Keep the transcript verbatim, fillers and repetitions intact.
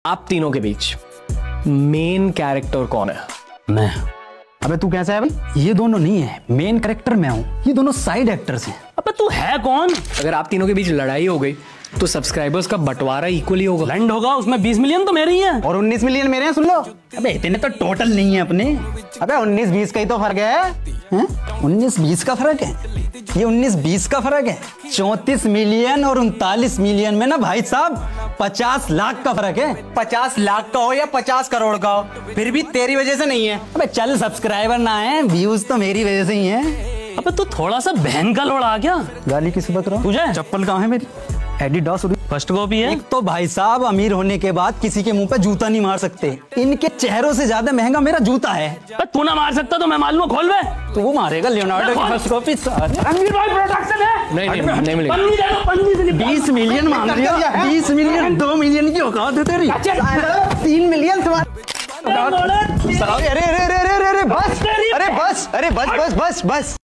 आप तीनों के बीच मेन कैरेक्टर कौन है? मैं। अबे तू कैसा है भाई? ये दोनों नहीं है, मेन कैरेक्टर मैं हूँ, ये दोनों साइड एक्टर्स हैं। अबे तू है कौन? अगर आप तीनों के बीच लड़ाई हो गई तो सब्सक्राइबर्स का बंटवारा इक्वली होगा। लैंड होगा, उसमें बीस मिलियन तो मेरे ही है और उन्नीस मिलियन मेरे हैं। सुन लो, अबे इतने तो टोटल नहीं है अपने। अबे उन्नीस बीस का ही तो फर्क है। हैं? उन्नीस बीस का फर्क है? ये उन्नीस बीस का फर्क है। चौंतीस मिलियन और उनतालीस मिलियन में ना भाई साहब पचास लाख का फर्क है। पचास लाख का हो या पचास करोड़ का हो, फिर भी तेरी वजह से नहीं है। अबे चल, सब्सक्राइबर ना है, व्यूज तो मेरी वजह से ही है। अबे तू थोड़ा सा बहन का लोड़ा क्या? गाली किस बात रहा? तुझे चप्पल कहाँ है मेरी? एडिडास फर्स्ट कॉपी है। एक तो भाई साहब अमीर होने के बाद किसी के मुंह पे जूता नहीं मार सकते। इनके चेहरों से ज्यादा महंगा मेरा जूता है। तू ना मार सकता तो मैं मार लूं। खोल बे। तो वो मारेगा लियोनार्डो की फर्स्ट कॉपी। रणवीर भाई प्रोडक्शन है। नहीं नहीं नहीं मिलेगा। पन्नी दे दो, पन्नी से बीस मिलियन मांग रही हो। बीस मिलियन, दो मिलियन की औकात है तेरी। तीन मिलियन तुम्हारे। अरे अरे अरे अरे अरे बस, अरे बस, अरे बस बस बस बस।